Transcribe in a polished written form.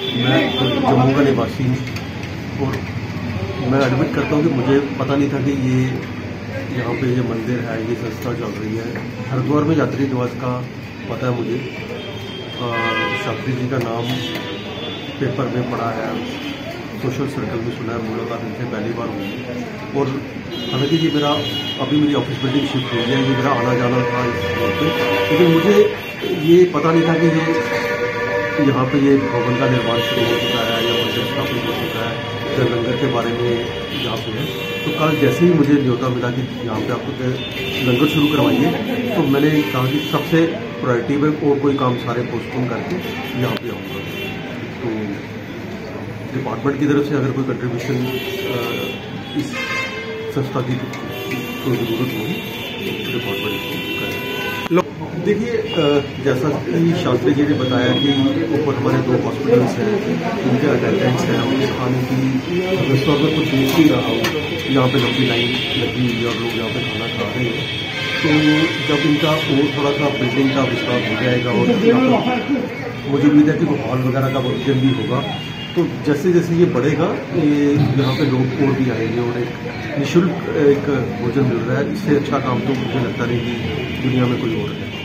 मैं जम्मू का निवासी हूँ और मैं एडमिट करता हूँ कि मुझे पता नहीं था कि ये यहाँ पे ये मंदिर है, ये संस्था चल रही है। हरिद्वार में यात्री निवास का पता है मुझे, शास्त्री जी का नाम पेपर में पढ़ा है, सोशल सर्कल में सुना है, मुलाकात इनसे पहली बार हुई। और हालांकि ये मेरा अभी मेरी ऑफिस बिल्डिंग शिफ्ट हुई है, ये मेरा आना जाना था इस रोड पे, लेकिन मुझे ये पता नहीं था कि ये यहाँ पे ये भवन का निर्माण शुरू हो चुका है या मंदिर स्थापित हो चुका है या लंगर के बारे में यहाँ पे है। तो कल जैसे ही मुझे न्योता मिला कि यहाँ पे आपको लंगर शुरू करवाइए, तो मैंने कहा कि सबसे प्रायोरिटी में और कोई काम सारे पोस्टपोन करके यहाँ पे आऊँगा। तो डिपार्टमेंट की तरफ से अगर कोई कंट्रीब्यूशन इस संस्था की कोई ज़रूरत होगी तो डिपार्टमेंट करें। देखिए, जैसा कि शास्त्री जी ने बताया कि ऊपर हमारे 2 हॉस्पिटल्स हैं, उनके अटेंडेंट्स हैं, उनके खाने की व्यवस्था में कुछ देख ही रहा हूँ, यहाँ पे लंबी लाइन लगी हुई और लोग यहाँ पे खाना खा रहे हैं। तो जब इनका और थोड़ा सा बिल्डिंग का विस्तार हो जाएगा और मुझे उम्मीद है कि वो हॉल वगैरह का वर्जन भी होगा, तो जैसे जैसे ये बढ़ेगा ये यहाँ पे लोग और भी आएंगे और एक निःशुल्क एक भोजन मिल रहा है। इससे अच्छा काम तो मुझे लगता नहीं कि दुनिया में कोई और है।